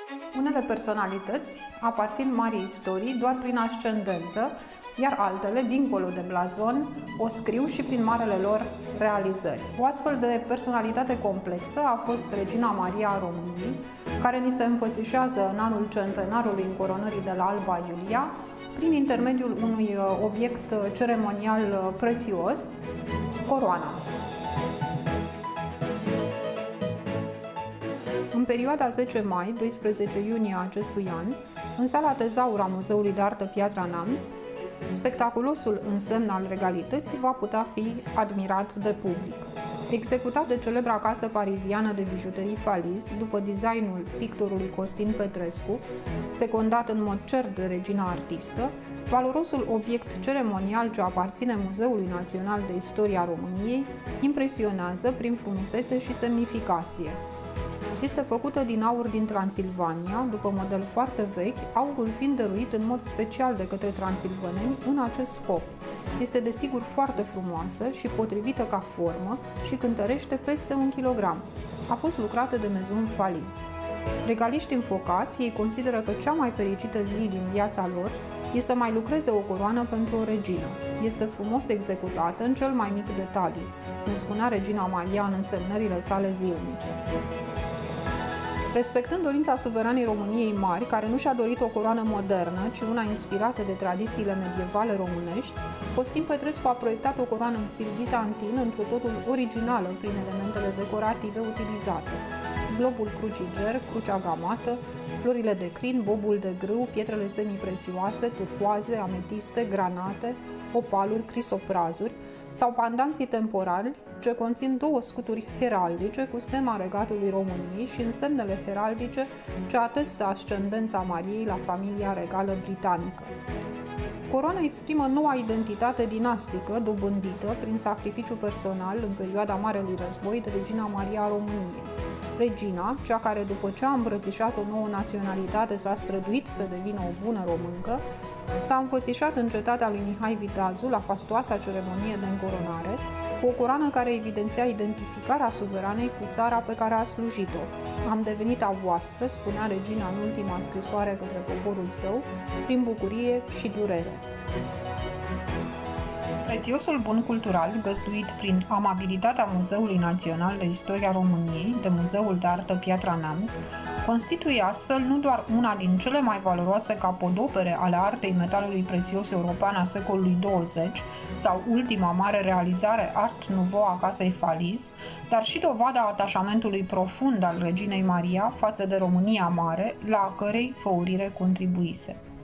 Unele personalități aparțin marii istorii doar prin ascendență, iar altele, dincolo de blazon, o scriu și prin marele lor realizări. O astfel de personalitate complexă a fost Regina Maria a României, care ni se înfățișează în anul centenarului încoronării de la Alba Iulia, prin intermediul unui obiect ceremonial prețios, coroana. În perioada 10 mai-12 iunie a acestui an, în sala Tezaur a Muzeului de Artă Piatra Neamț, spectaculosul însemn al regalității va putea fi admirat de public. Executat de celebra casă pariziană de bijuterii Faliz, după designul pictorului Costin Petrescu, secundat în mod cert de regina artistă, valorosul obiect ceremonial ce aparține Muzeului Național de Istoria României impresionează prin frumusețe și semnificație. Este făcută din aur din Transilvania, după model foarte vechi, aurul fiind dăruit în mod special de către transilvaneni în acest scop. Este desigur foarte frumoasă și potrivită ca formă și cântărește peste 1 kg. A fost lucrată de Maison Faliz. Regaliști înfocați, ei consideră că cea mai fericită zi din viața lor este să mai lucreze o coroană pentru o regină. Este frumos executată în cel mai mic detaliu, ne spunea Regina Maria în însemnările sale zilnice. Respectând dorința suveranei României mari, care nu și-a dorit o coroană modernă, ci una inspirată de tradițiile medievale românești, Costin Petrescu a proiectat o coroană în stil bizantin, întru totul originală prin elementele decorative utilizate. Globul cruciger, crucea gamată, florile de crin, bobul de grâu, pietrele semiprețioase, turcoaze, ametiste, granate, opaluri, crisoprazuri, sau pandanții temporali, ce conțin 2 scuturi heraldice cu stema regatului României și însemnele heraldice ce atestă ascendența Mariei la familia regală britanică. Coroana exprimă noua identitate dinastică dobândită prin sacrificiu personal în perioada Marelui Război de Regina Maria a României. Regina, cea care după ce a îmbrățișat o nouă naționalitate s-a străduit să devină o bună româncă, s-a înfățișat în cetatea lui Mihai Viteazu la fastoasa ceremonie de încoronare, cu o coroană care evidenția identificarea suveranei cu țara pe care a slujit-o. Am devenit a voastră, spunea regina în ultima scrisoare către poporul său, prin bucurie și durere. Prețiosul bun cultural, găzduit prin amabilitatea Muzeului Național de Istoria României, de Muzeul de Artă Piatra Neamț, constituie astfel nu doar una din cele mai valoroase capodopere ale artei metalului prețios european a secolului 20 sau ultima mare realizare Art Nouveau a casei Faliz, dar și dovada atașamentului profund al reginei Maria față de România mare, la a cărei făurire contribuise.